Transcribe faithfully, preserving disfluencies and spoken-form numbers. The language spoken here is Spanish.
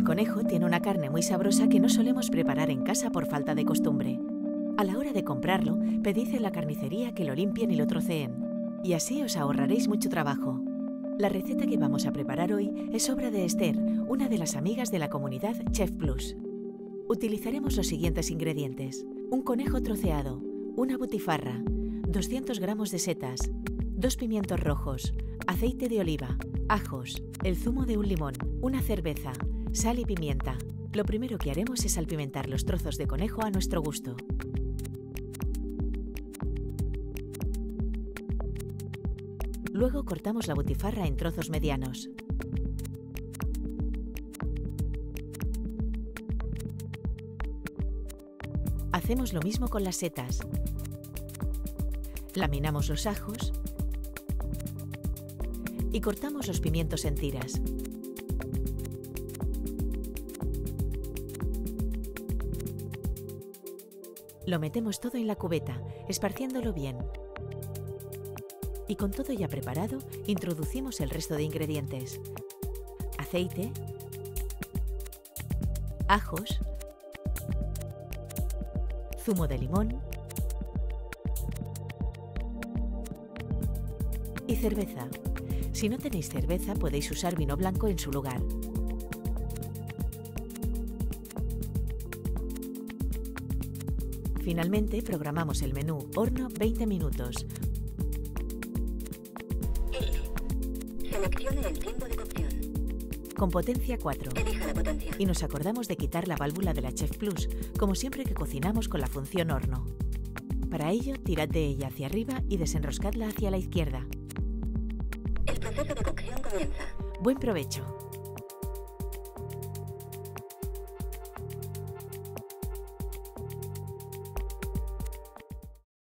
conejo tiene una carne muy sabrosa que no solemos preparar en casa por falta de costumbre. A la hora de comprarlo, pedid en la carnicería que lo limpien y lo troceen. Y así os ahorraréis mucho trabajo. La receta que vamos a preparar hoy es obra de Esther, una de las amigas de la comunidad Chef Plus. Utilizaremos los siguientes ingredientes: un conejo troceado, una butifarra, doscientos gramos de setas, dos pimientos rojos, aceite de oliva, ajos, el zumo de un limón, una cerveza, sal y pimienta. Lo primero que haremos es salpimentar los trozos de conejo a nuestro gusto. Luego cortamos la butifarra en trozos medianos. Hacemos lo mismo con las setas. Laminamos los ajos y cortamos los pimientos en tiras. Lo metemos todo en la cubeta, esparciéndolo bien. Y con todo ya preparado, introducimos el resto de ingredientes: aceite, ajos, zumo de limón y cerveza. Si no tenéis cerveza, podéis usar vino blanco en su lugar. Finalmente, programamos el menú horno veinte minutos. Seleccione el tiempo de cocción. Con potencia cuatro. Elija la potencia. Y nos acordamos de quitar la válvula de la Chef Plus, como siempre que cocinamos con la función horno. Para ello, tirad de ella hacia arriba y desenroscadla hacia la izquierda. El proceso de cocción comienza. Buen provecho.